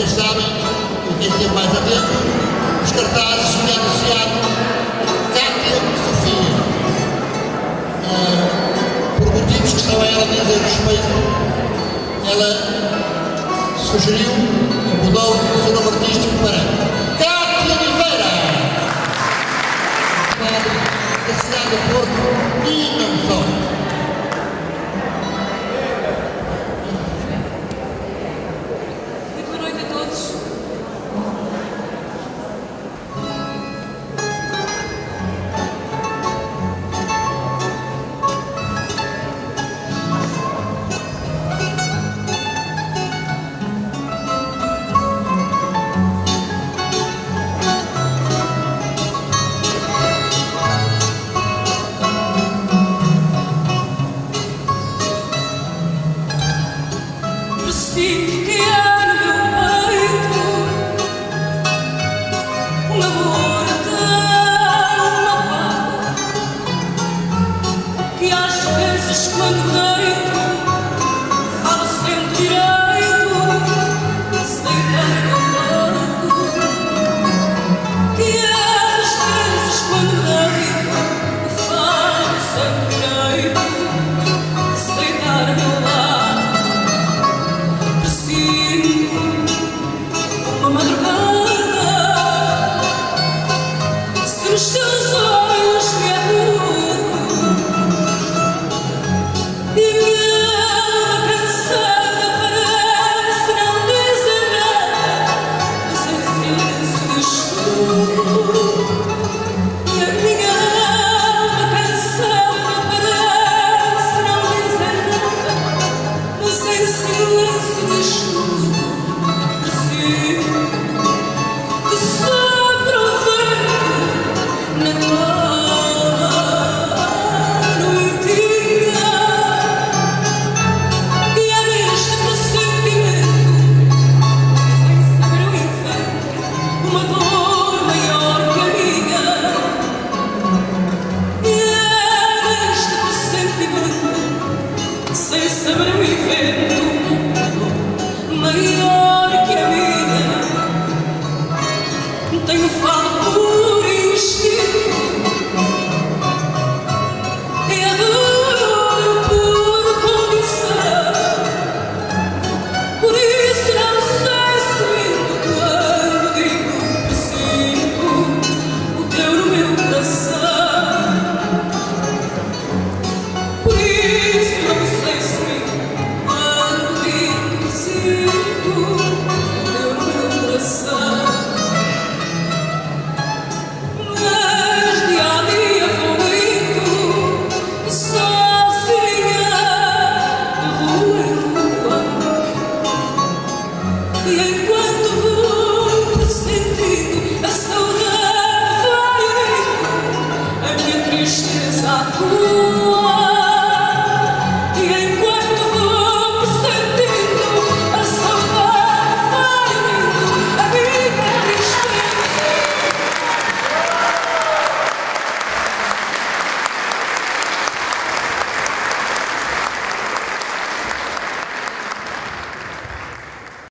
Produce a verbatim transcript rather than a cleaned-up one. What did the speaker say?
vocês sabem, e quem esteve mais atento, os cartazes tinham anunciado Cátia Sofia. Uh, por motivos que só ela diz a respeito, ela sugeriu, mudou o seu nome artístico para Cátia Oliveira, da cidade do Porto e não só. Sinto que há no meu peito um amor tão magoado que às vezes quando deito falo sem direito se deitar no meu lado, que às vezes quando deito falo sem direito se deitar no meu lado. Uma madrugada, se os teus olhos